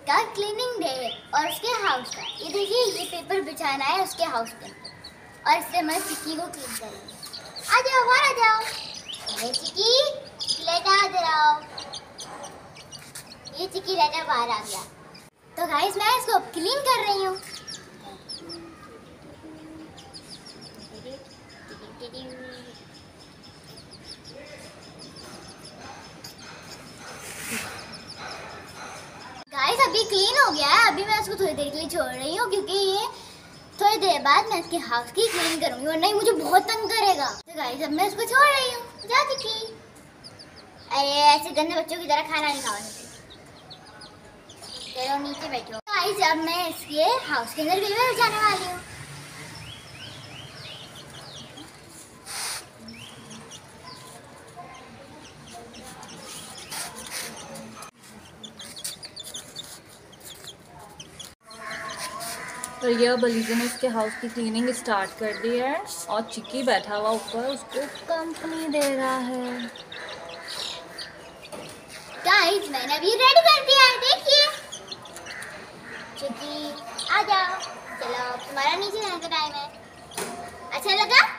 का cleaning day और उसके हाउस का। ये देखिए, ये पेपर बिछाना है उसके हाउस पे और इससे मैं चिक्की को क्लीन करूँगी। आ जाओ, बाहर आ जाओ। अरे चिक्की, लेटा आ जाओ। ये चिक्की लेटा बाहर आ गया। तो गाइस मैं इसको क्लीन कर रही हूँ। गाइस अभी क्लीन हो गया है। अभी मैं इसको थोड़ी देर के लिए छोड़ रही हूँ क्योंकि ये थोड़ी देर बाद मैं इसके हाउस की क्लीन करूंगी, वरना ही मुझे बहुत तंग करेगा। तो गाइस अब मैं इसको छोड़ रही हूँ। जा चिक्की। अरे ऐसे गंदे बच्चों की तरह खाना नहीं खाओ, चलो नीचे बैठो। गाइस अब मैं इसके हाउस के अंदर पेपर बिछाने वाली हूँ। और ये अब अलीज़ा ने इसके हाउस की क्लीनिंग स्टार्ट कर दी है और चिक्की बैठा हुआ ऊपर उसको कंपनी दे रहा है। गाइस मैंने अभी रेडी कर दिया है, देखिए। चिक्की आ जाओ, चलो तुम्हारा नीचे जाने का टाइम है। अच्छा लगा?